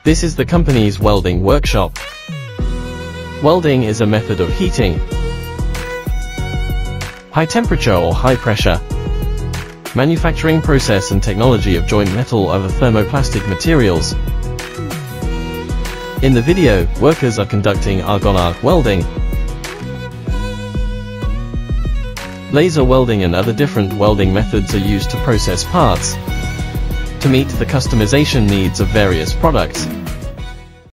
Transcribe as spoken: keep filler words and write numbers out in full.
This is the company's welding workshop. Welding is a method of heating, high temperature or high pressure, manufacturing process and technology of joint metal over thermoplastic materials. In the video, workers are conducting argon arc welding, laser welding and other different welding methods are used to process parts to meet the customization needs of various products.